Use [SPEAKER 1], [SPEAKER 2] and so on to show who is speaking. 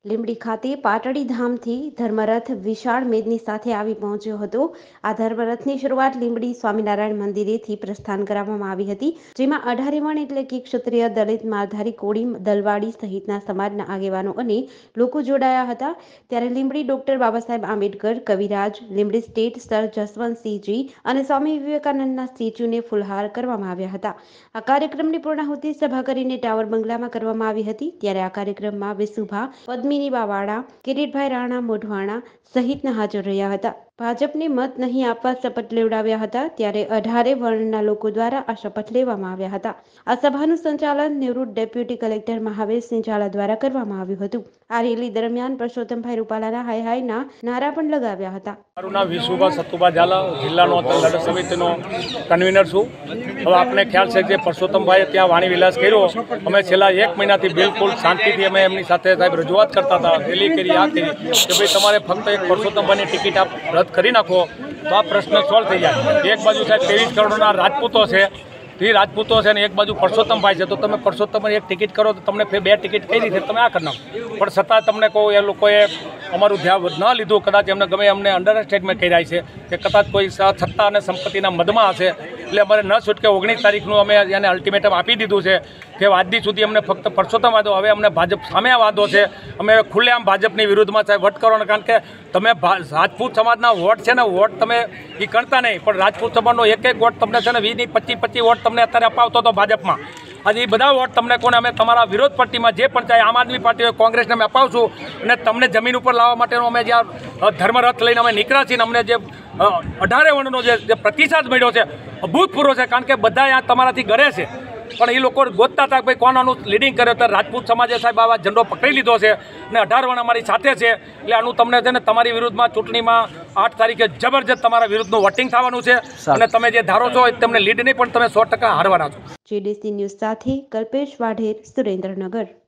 [SPEAKER 1] લીંબડી ખાતે પાટડી ધામથી ધર્મરથ વિશાળ મેદની સાથે આવી પહોંચ્યો હતો। આ ધર્મરથની શરૂઆત લીંબડી સ્વામિનારાયણ મંદિરેથી પ્રસ્થાન કરાવવામાં આવી હતી, જેમાં 18 વણ એટલે કે ક્ષત્રિય, દલિત, માલધારી, કોળી, દલવાડી સહિતના સમાજના આગેવાનો અને લોકો જોડાયા હતા। ત્યારે લીંબડી ડોક્ટર બાબાસાહેબ આંબેડકર, કવિરાજ, લીંબડી સ્ટેટ સર જસવંતસિંહજી અને સ્વામી વિવેકાનંદના સ્ટેચ્યુને ફૂલહાર કરવામાં આવ્યા હતા। આ કાર્યક્રમની પૂર્ણાહુતિ સભા કરીને ટાવર બંગલામાં કરવામાં આવી હતી। ત્યારે આ કાર્યક્રમમાં વિસુભા, પદ્મિની બાવાડા, કિરીટભાઈ રાણા મોઢવાણા સહિતના હાજર રહ્યા હતા। ભાજપને મત નહીં આપવા શપથ લેવડાવ્યા હતા। ત્યારે 18 વર્ણના લોકો દ્વારા આ શપથ લેવામાં આવ્યા હતા। આ સભાનું સંચાલન નિવૃત્ત ડેપ્યુટી કલેક્ટર મહાવીરસિંહ ઝાલા દ્વારા કરવામાં આવ્યું હતું। આ રેલી દરમિયાન પરસોત્તમભાઈ રૂપાલાના હાય હાયના નારા પણ લગાવ્યા હતા।
[SPEAKER 2] મારું નામ વિસુભા સતુભા ઝાલા, જિલ્લાનો લડત સમિતિનો કન્વીનર છું। હવે આપને ખ્યાલ છે કે પરસોત્તમભાઈએ ત્યાં વાણી વિલાસ કર્યો। અમે છેલ્લા 1 મહિનાથી બિલકુલ શાંતિથી અમે એમની સાથે સાહેબ રજૂઆત કરતા હતા, રેલી કરી, આ કરી કે ભાઈ તમારે ફક્ત એક પરસોત્તમભાઈની ટિકિટ આપ રદ કરી નાખો તો આ પ્રશ્ન સોલ્વ થઈ જાય। એક બાજુ સાહેબ 23 કરોડના રાજપૂતો છે, એ રાજપૂતો છે ને એક બાજુ પરસોત્તમભાઈ છે, તો તમે પરસોત્તમભાઈ એક ટિકિટ કરો તો તમને 2 ટિકિટ કઈ રીતે તમે આ કરી નાખો? પણ છતાં તમને કહું એ લોકોએ અમારું ધ્યાન ન લીધું। કદાચ એમને ગમે અમને અંડરસ્ટેન્ડમેન્ટ કર્યા છે કે કદાચ કોઈ સત્તા અને સંપત્તિના મદમાં હશે, એટલે અમારે ન છૂટકે 19 તારીખનું અમે એને અલ્ટિમેટમ આપી દીધું છે કે આજથી સુધી અમને ફક્ત પરસોત્તમ વાદો, હવે અમને ભાજપ સામે વાદો છે। અમે ખુલ્લેઆમ ભાજપની વિરુદ્ધમાં સાહેબ વટ કરવાનો, કારણ કે તમે રાજપૂત સમાજના વોટ છે ને, વોટ તમે એ ગણતા નહીં, પણ રાજપૂત સમાજનો એક વોટ તમને છે ને 20 ની 25 વોટ તમને અત્યારે અપાવતો હતો ભાજપમાં। આજે એ બધા વોટ તમને કોને અમે તમારા વિરોધ પટ્ટીમાં જે પણ ચાહે આમ આદમી પાર્ટી હોય, કોંગ્રેસને અમે અપાવશું અને તમને જમીન ઉપર લાવવા માટેનો અમે જ્યાં ધર્મરથ લઈને અમે નીકળ્યા છીએ, અમને જે 18 વર્ણનો જે પ્રતિસાદ મળ્યો છે અભૂતપૂર્વ છે। કારણ કે બધા અહીંયા તમારાથી ડરે છે, પણ એ લોકો ગોતતા હતા કે ભાઈ કોણ આનું લીડિંગ કરે, તો રાજપૂત સમાજે સાહેબ આવા ઝંડો પકડી લીધો છે અને 18 વર્ણ અમારી સાથે છે। એટલે આનું તમને છે ને તમારી વિરુદ્ધમાં ચૂંટણીમાં 8 તારીખે જબરજસ્ત તમારા વિરુદ્ધનું વોટિંગ થવાનું છે અને તમે જે ધારો છો તમને લીડ નહીં, પણ તમે 100% હારવાના છો।
[SPEAKER 1] JDC ન્યૂઝ સાથે કલ્પેશ વાઢેર, સુરેન્દ્રનગર।